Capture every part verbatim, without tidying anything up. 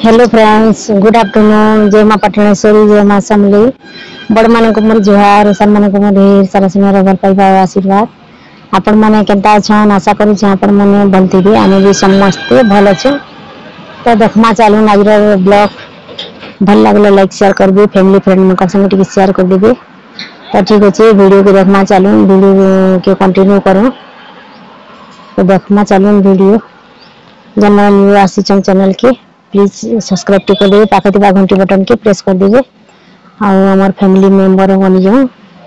Hello friends, good afternoon. जय मां पटणेश्वरी, जय मां समली। बड़ मान को मोर जुहार, सान मान को मोर ढेर सारा स्नेह भल पाइबा आशीर्वाद। आपण माने केनता छन, आशा करू छी आपण माने भल थिबे। आमे भी समस्त भल अछे। तो देखमा चालू आज ब्लॉग भल लागले लाइक शेयर करबे, फैमिली फ्रेंड मन संग टिके शेयर कर देबे। तो ठीक अच्छे, वीडियो के देखमा चालू, वीडियो के कंटिन्यू करो। तो देखमा चालू वीडियो जन्म न्यू आसी चैनल के प्लीज सब्सक्राइब टी कर देबे, पाखे ଥିବା घंटी बटन के प्रेस कर देबे और हमार फैमिली मेंबर बन जाओ।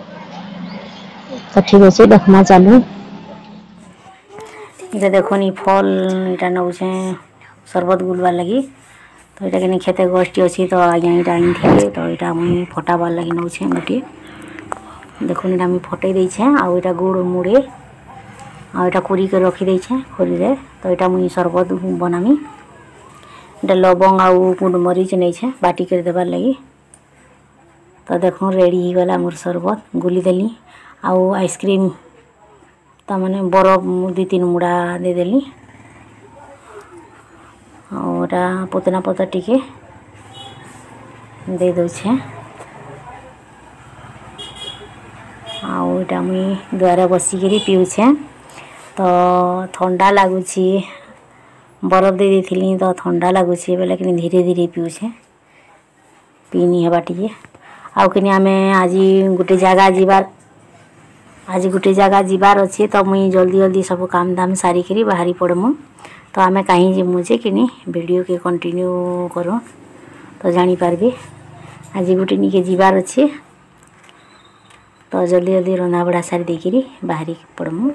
तो ठीक अच्छे, देखमा चालू। इधर देखो नी फल इटा नौछे शरबत गुलबार लगी। तो इटा के खेते गोष्ठी अच्छी, तो आज्ञा इटा आनी थे। तो इटा मुई फटाबार लगी नौछे गोटे। देखो इटा मुई फटई देछे आ इटा गुड़ मुड़े आ इटा कुरी के रखी देछे खोली रे। तो इटा मुई शरबत बनामी। इटा लवंग आ गुलमरीच नहीं छे बाटी कर देबार लगी। तो देखो रेडी ही गला मोर शरबत गुली देली। आउ आइसक्रीम ता माने बरफ दु तीन मुड़ा दे देली। और पुतना पतर टिके दे दउछे। आउ इटा मुई द्वारा बसिकी पीउछे। तो ठंडा लगुची, बरफ दे देथिली तो ठंडा लगुची बेले कि धीरे धीरे पीउछे, पीनी हेबा टिके। आउ कि आमे आज गोटे जगह जीवार आज गोटे जगह जीवार अच्छे। तो मुई जल्दी जल्दी सब काम दाम सारिकी बाहरी पड़मु। तो आमे कहीं जीमु जे कि वीडियो के कंटिन्यू करो तो जानी पारबे। आज गोटे निके जीवार अच्छे, तो जल्दी जल्दी रंधा बड़ा सारी देकी बाहरी पड़मु।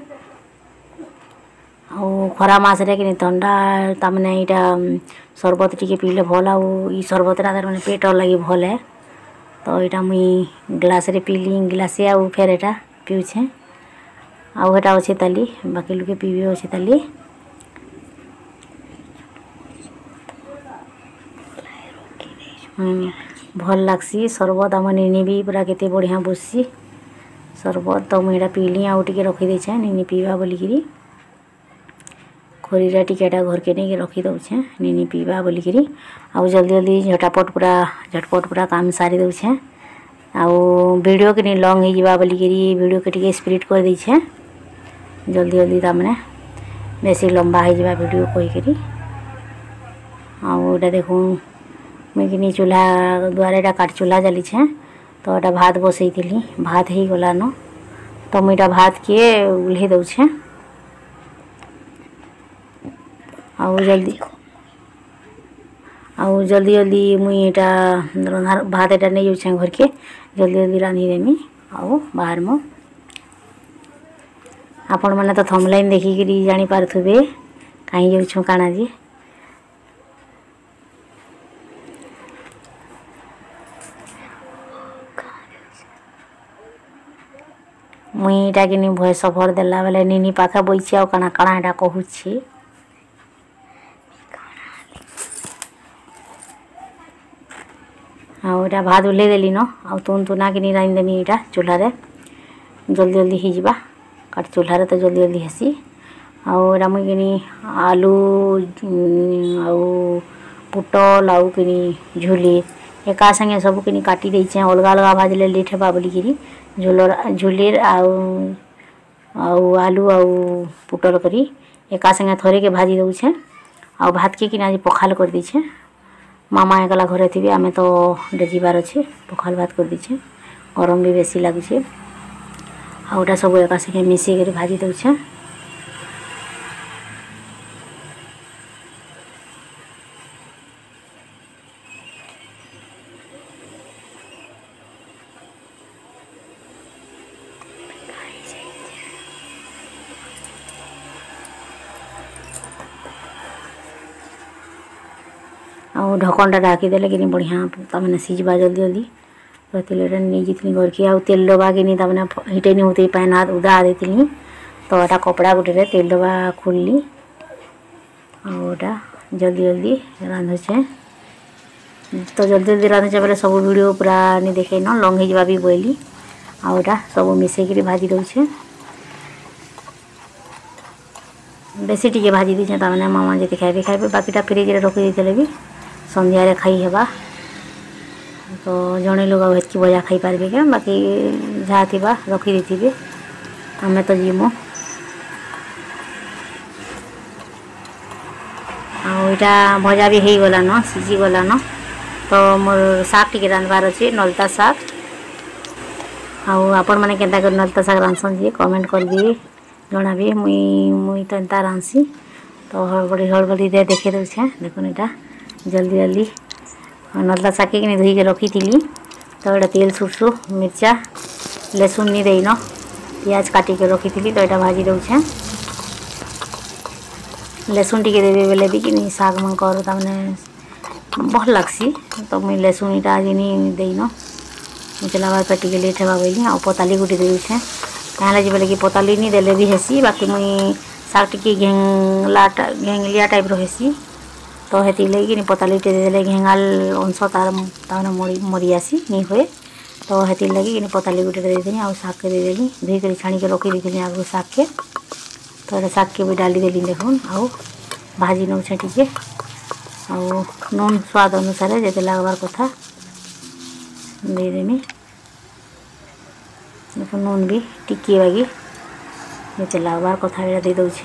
आउ खरा मास रे कि ठंडा तमने इटा शरबत टिके पीले भल। आउ ई शरबत रा माने पेट लगी भल है। तो इटा मुई ग्लास रे पीली, गिलासे आउ फेर एटा पीउछे। आउ एटा अच्छे ताली, बाकी लोके पीबे अच्छे ताली। हम्म भल लागसी शरबत। आम निनी भी पूरा केते बढ़िया बससी शरबत। तो मुई एटा पीली आउ टिके रखी देछे निनी पीबा बोलिकी। खोरीरा टिकेटा घर के नहीं रखी दउछे निनी पीबा बोलिकी। आउ जल्दी जल्दी झटापट पूरा झटपट पूरा काम सारी दउछे। आउ वीडियो के नहीं लॉन्ग ही जीवा बोलिकी वीडियो के टिके स्पीड कर देछे। जल्दी जल्दी तामने बेसी लंबा हो जावा वीडियो कहीकि। आउ एटा देखो मुई कि चूल्हा द्वारा एटा काट चूल्हा जली छे। तो एटा भात बसई थी, भात ही गला न। तो मुई एटा भात के उल्हे दउछे। आउ जल्दी आउ जल्दी जल्दी मुई एटा भात एटा नहीं जाऊे घर के, जल्दी जल्दी रांधी देमी। आउ बाहर मो आपण मैंने तो थंबनेल देखिकी जानी पारुथबे कहीं जाऊँ काना जी। मुई इटा कि भयस भर देला बेले निनी पाखे बइची आ काना काना एटा कहूची। आउ एटा भात उल्हे देली न। आउ तुन तुना कि रांधी देमी इटा चूल्हा रे, जल्दी जल्दी ही जीवा काट चूल्हा रे। तो जल्दी जल्दी हेसी। आउ एटा मुई कि आलू आउ पुटल आउ कि झुली एका संगे सब कि काटी देछे। अलग अलग भाजले लेट हेबा बोलिकी झुलर झुलीर आउ आउ आलू आउ पुटल करी एका संगे थरे के भाजी दउछे। आउ भात के कि आज पखाल कर दीछे। मामा एकला घरे थी, आमे तो डेजीबार अच्छे पखाल भात कर दीछे। गरम भी बेसी लगुचे। आउटा सब एका संगे मिसेई कर भाजी दउछे। आउ ढक्कन ढाकी देले कि बढ़िया तमने सीझबा जल्दी जल्दी। तो तेल नहीं जीतनी घर के। आउ तेल डबा कि तमने हिटे नहीं होते पैन हाथ उदा देती। तो एटा कपड़ा गोटे रे तेल डबा खोलली। आउ एटा जल्दी जल्दी रांधुछे। तो जल्दी जल्दी रांधुछे बेले सब वीडियो पूरा नहीं देखे न, लॉन्ग ही भी बोली। आउ एटा सब मिसेई भाजी दउछे। बेसी टिके भाजी दीछे ताने मामा जति खाइबे खाइबे, बाकीटा फ्रिज रे रखी देले भी संध्या रे खाई हेबा तो जड़े लोग हेतकी भजा खाई पारे क्या बाकी जहाँ थी रखी देथिबे आमे तो जीमु आईटा भजा भी हो गला न सीझी गला न तो मोर शाग टी रांधबार अच्छे नलता शाग आपण मैंने केन्ता कर नलता शाग रांधसन जी कमेंट कर दिए जना भी मुई मुई तो एंता रांधसी तो हड़बड़ी हड़बड़ी दे देखे दूचे देखो यहाँ जल्दी जल्दी नलता शाग के धोई के रखी थी तो ये तेल सुरसु मिर्चा लहसुन नहीं देन पियाज काटी के रखी थी तो यहाँ भाजी दूचे लहसुन टी देवे बेले भी कि शाग मन कर भल लगसी तो मुई लहसुन इटा आज नहीं देन चला पे टे लेट हेबा बोली आ पताली गुटी देछे कहाँ लगे बोले कि पताली नहीं देले भी हेसी बाकी मुई शाग टी घेंगला घेंगलिया टाइप हेसी तो हेती लगे कि पताली टे देले घेंगाल अंश तार तार मरी मरी आसी नहीं हुए तो हेती लगे कि पताली गुटी देदेनी आ शाग के देदेली धोई कर छाणी के रखी देती आगु शाग के तो शाग के भी डाली देली देखुन आउ भाजी नौछे टिके आउ नून स्वाद अनुसार जिते लगवार कथा देदेमी देखो नून भी टिके बागी जिते लगवार कथा ये दे दौछे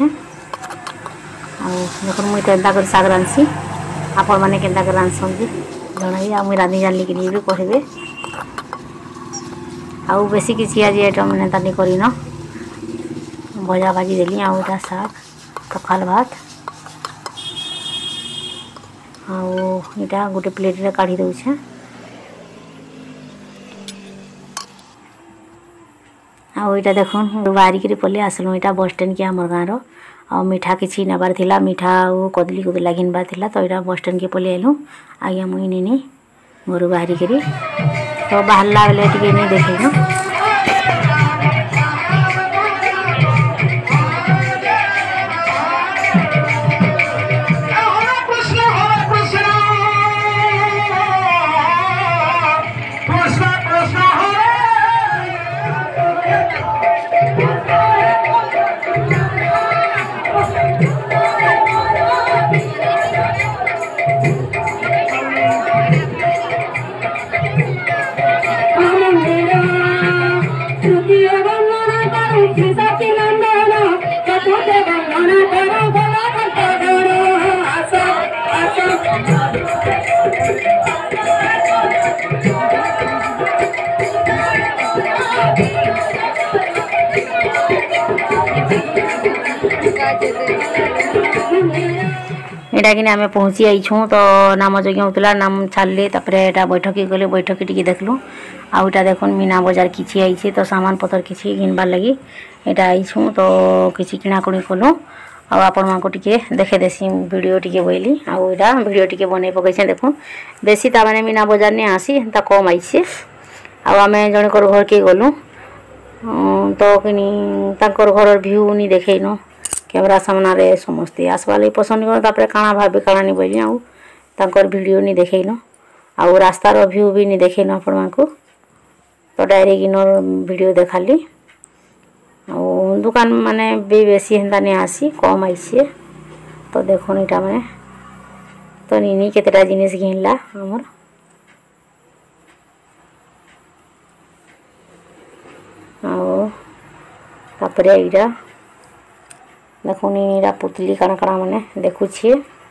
देख मुई तो एंता कर शाग रांधसी आपण मैंने केन्ता कर रांधसन जनाबी आ मुई रांधि जानी कि भी कहबे आउ बेसी किसी आज आइटम एंता नहीं करन भजा भाजी देली आउटा शाग पखाल भात आटा गोटे प्लेट रे काढ़ी दौछे आईटा देखुन बाहरिक पलि आसलु यहाँ बस स्टैंड के आम गाँव आ मिठा किसी नबार थिला मिठा और कदली कदला घिनबार थिला तो यहाँ बस स्टैंड के पलि आलु आज्ञा मुई नहीं घर बाहरिक तो बाहरला बेले टे नहीं देखेन एटा कि आम पहुँची आईछू तो नाम यज्ञ होता नाम छाड़े यहाँ बैठक गले बैठक टी देखलु आउटा देखुन मीना बजार किसी आईचे तो सामान पतर किसी घिनबार लगी यहाँ आईछू तो किसी किणाकुणी कलु आपण मानक टिके देखे देसी वीडियो टिके बोली आईटा वीडियो टिके बन पकई देखुन बेसी ताने मीना बजार नहीं आसी ता कम आईचे आम जन घर के गलु तो कि घर भ्यू नहीं देखन कैमरा सामने समस्ते आसवा लगे पसंद कर काଣା भावे काଣା नहीं बोली आउर वीडियो नहीं देखन आउ रास्तार भ्यू भी नहीं देखन आपण मानक तो डायरेक्ट इनर वीडियो देखाली आउ दुकान माने भी बेसी हेन्ता नहीं आसी कम आईसे तो देखुन यहाँ मैंने तो नहीं केतेटा जिनिस घिनला आमर आउे यहाँ देखुन यहाँ पुतली काଣା काଣା मैंने देखुछे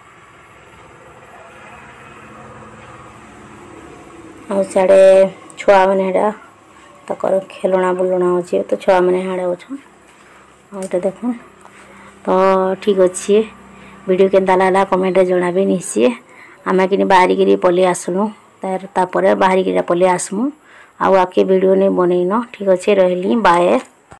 आ साड़े छुआ मैंने तकर खेलना बुलना अच्छे तो छुआ मैंने हाड़े अच्छन आउटा देखुन तो ठीक अच्छे वीडियो केन्ता लागला कमेंट जनाबे निश्चय आम कि बाहरिक पलि आसलु तार बाहरिक पलि आसमु आउ आके वीडियो नहीं बनईन ठीक अच्छे रही बाय।